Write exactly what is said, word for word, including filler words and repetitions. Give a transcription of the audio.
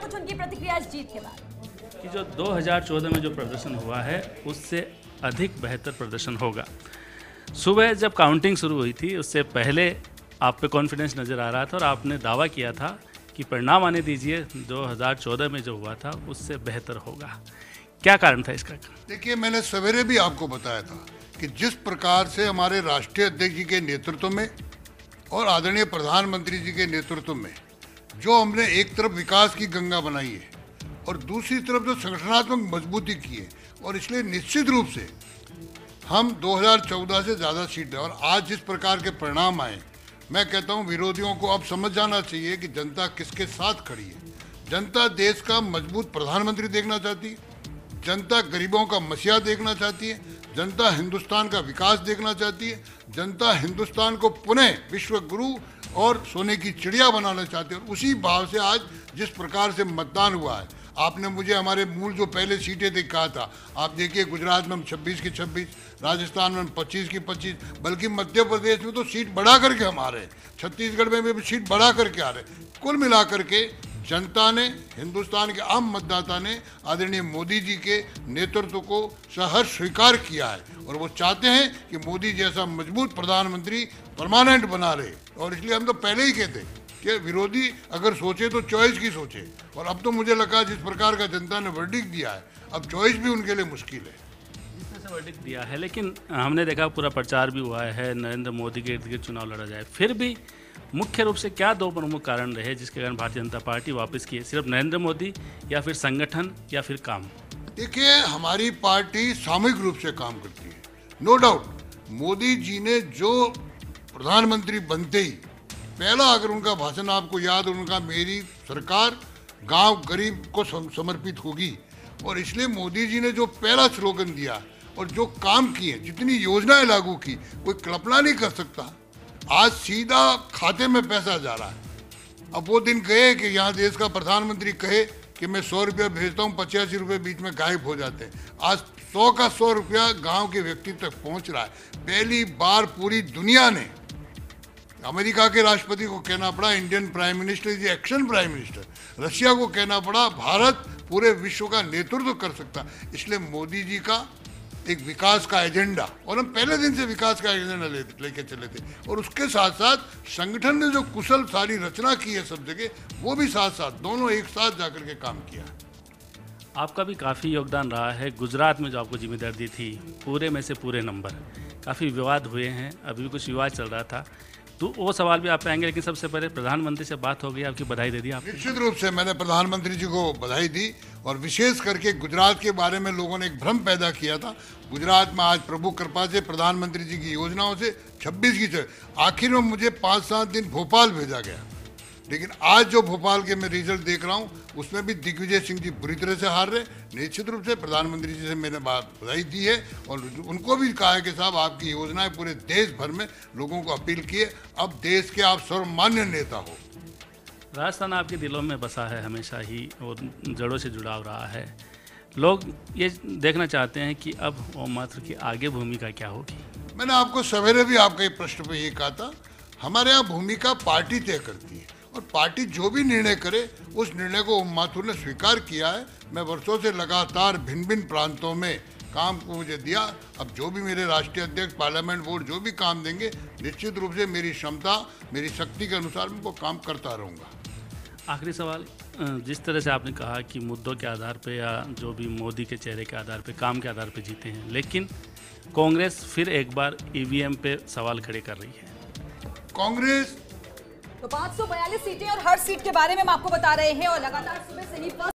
कुछ उनकी प्रतिक्रिया इस जीत के बाद। कि जो दो हज़ार चौदह में जो प्रदर्शन हुआ है उससे अधिक बेहतर प्रदर्शन होगा। सुबह जब काउंटिंग शुरू हुई थी उससे पहले आप पे कॉन्फिडेंस नज़र आ रहा था और आपने दावा किया था कि परिणाम आने दीजिए दो हज़ार चौदह में जो हुआ था उससे बेहतर होगा। क्या कारण था इसका? देखिए, मैंने सवेरे भी आपको बताया था कि जिस प्रकार से हमारे राष्ट्रीय अध्यक्ष जी के नेतृत्व में और आदरणीय प्रधानमंत्री जी के नेतृत्व में जो हमने एक तरफ विकास की गंगा बनाई है और दूसरी तरफ जो संगठनात्मक मजबूती की है, और इसलिए निश्चित रूप से हम दो हज़ार चौदह से ज़्यादा सीट हैं। और आज जिस प्रकार के परिणाम आए, मैं कहता हूं विरोधियों को अब समझ जाना चाहिए कि जनता किसके साथ खड़ी है। जनता देश का मजबूत प्रधानमंत्री देखना चाहती है, जनता गरीबों का मसीहा देखना चाहती है, जनता हिंदुस्तान का विकास देखना चाहती है, जनता हिंदुस्तान को पुनः विश्व गुरु और सोने की चिड़िया बनाना चाहती है। और उसी भाव से आज जिस प्रकार से मतदान हुआ है, आपने मुझे हमारे मूल जो पहले सीटें थी कहा था, आप देखिए गुजरात में हम छब्बीस की छब्बीस, राजस्थान में हम पच्चीस की पच्चीस, बल्कि मध्य प्रदेश में तो सीट बढ़ा करके हम आ रहे हैं, छत्तीसगढ़ में भी सीट बढ़ा करके आ रहे हैं। कुल मिलाकर के जनता ने, हिंदुस्तान के आम मतदाता ने आदरणीय मोदी जी के नेतृत्व को सहर्ष स्वीकार किया है और वो चाहते हैं कि मोदी जैसा मजबूत प्रधानमंत्री परमानेंट बना रहे। और इसलिए हम तो पहले ही कहते कि विरोधी अगर सोचे तो चॉइस की सोचे, और अब तो मुझे लगा जिस प्रकार का जनता ने वर्डिक्ट दिया है, अब चॉइस भी उनके लिए मुश्किल है। जिसने से वर्डिक्ट दिया है, लेकिन हमने देखा पूरा प्रचार भी हुआ है, नरेंद्र मोदी के इर्द गिर्द चुनाव लड़ा जाए, फिर भी मुख्य रूप से क्या दो प्रमुख कारण रहे जिसके कारण भारतीय जनता पार्टी वापस की है? सिर्फ नरेंद्र मोदी या फिर संगठन या फिर काम? देखिए, हमारी पार्टी सामूहिक रूप से काम करती है, नो डाउट। मोदी जी ने जो प्रधानमंत्री बनते ही पहला अगर उनका भाषण आपको याद, उनका मेरी सरकार गांव गरीब को समर्पित होगी, और इसलिए मोदी जी ने जो पहला स्लोगन दिया और जो काम किए, जितनी योजनाएं लागू की, कोई कल्पना नहीं कर सकता। आज सीधा खाते में पैसा जा रहा है। अब वो दिन गए कि यहाँ देश का प्रधानमंत्री कहे कि मैं सौ रुपया भेजता हूँ, पचासी रुपये बीच में गायब हो जाते हैं। आज सौ का सौ रुपया गांव के व्यक्ति तक पहुँच रहा है। पहली बार पूरी दुनिया ने, अमेरिका के राष्ट्रपति को कहना पड़ा Indian prime minister is action prime minister, Russia को कहना पड़ा भारत पूरे विश्व का नेतृत्व कर सकता। इसलिए मोदी जी का एक विकास का एजेंडा, और हम पहले दिन से विकास का एजेंडा लेके ले चले थे, और उसके साथ साथ संगठन ने जो कुशल सारी रचना की है सब जगह, वो भी साथ साथ दोनों एक साथ जाकर के काम किया। आपका भी काफ़ी योगदान रहा है। गुजरात में जो आपको जिम्मेदारी दी थी, पूरे में से पूरे नंबर, काफ़ी विवाद हुए हैं, अभी भी कुछ विवाद चल रहा था, तो वो सवाल भी आप आएंगे। लेकिन सबसे पहले प्रधानमंत्री से बात हो गई, आपकी बधाई दे दी आप? निश्चित रूप से मैंने प्रधानमंत्री जी को बधाई दी, और विशेष करके गुजरात के बारे में लोगों ने एक भ्रम पैदा किया था। गुजरात में आज प्रभु कृपा से प्रधानमंत्री जी की योजनाओं से छब्बीस की, आखिर में मुझे पाँच सात दिन भोपाल भेजा गया, लेकिन आज जो भोपाल के मैं रिजल्ट देख रहा हूँ उसमें भी दिग्विजय सिंह जी बुरी तरह से हार रहे। निश्चित रूप से प्रधानमंत्री जी से मैंने बात बधाई दी है, और उनको भी कहा है कि साहब आपकी योजनाएं पूरे देश भर में लोगों को अपील की है, अब देश के आप सर्वमान्य नेता हो। राजस्थान आपके दिलों में बसा है हमेशा ही, और जड़ों से जुड़ाव रहा है। लोग ये देखना चाहते हैं कि अब ओम माथुर की आगे भूमिका क्या होगी। मैंने आपको सवेरे भी आपके प्रश्न पे ये कहा था, हमारे यहाँ भूमिका पार्टी तय करती है, और पार्टी जो भी निर्णय करे उस निर्णय को ओम माथुर ने स्वीकार किया है। मैं वर्षों से लगातार भिन्न भिन्न प्रांतों में काम को मुझे दिया, अब जो भी मेरे राष्ट्रीय अध्यक्ष, पार्लियामेंट बोर्ड जो भी काम देंगे, निश्चित रूप से मेरी क्षमता, मेरी शक्ति के अनुसार मैं वो काम करता रहूँगा। आखिरी सवाल, जिस तरह से आपने कहा कि मुद्दों के आधार पे या जो भी मोदी के चेहरे के आधार पे, काम के आधार पे जीते हैं, लेकिन कांग्रेस फिर एक बार ईवीएम पे सवाल खड़े कर रही है। कांग्रेस तो पाँच सौ बयालीस सीटें और हर सीट के बारे में हम आपको बता रहे हैं, और लगातार सुबह से ही